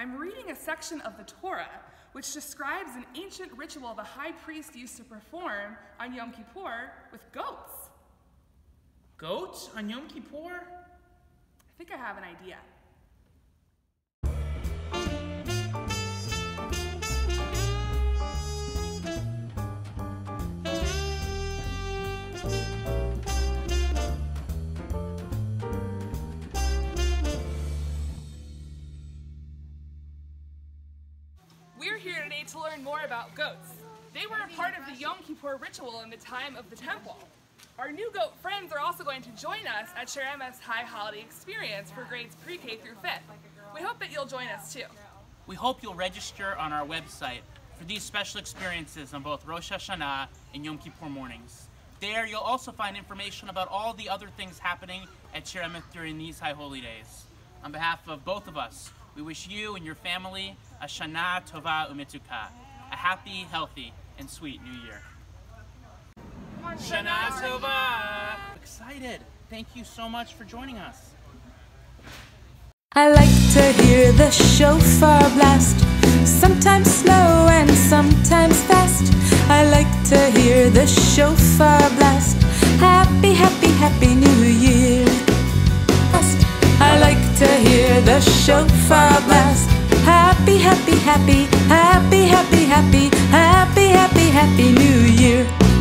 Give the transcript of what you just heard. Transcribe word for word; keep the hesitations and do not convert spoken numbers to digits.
I'm reading a section of the Torah which describes an ancient ritual the high priest used to perform on Yom Kippur with goats. Goats on Yom Kippur? I think I have an idea. We're here today to learn more about goats. They were a part of the Yom Kippur ritual in the time of the temple. Our new goat friends are also going to join us at Shir Emes High Holiday Experience for grades pre-K through fifth. We hope that you'll join us too. We hope you'll register on our website for these special experiences on both Rosh Hashanah and Yom Kippur mornings. There you'll also find information about all the other things happening at Shir Emes during these high holy days. On behalf of both of us, we wish you and your family a Shana Tova Umetuka, a happy, healthy, and sweet new year. Shana Tova! Excited! Thank you so much for joining us. I like to hear the shofar blast, sometimes slow and sometimes fast. I like to hear the shofar blast. Happy, happy, happy new year. I like to hear the shofar blast. Happy, happy, happy, happy, happy, happy, happy, happy, happy new year.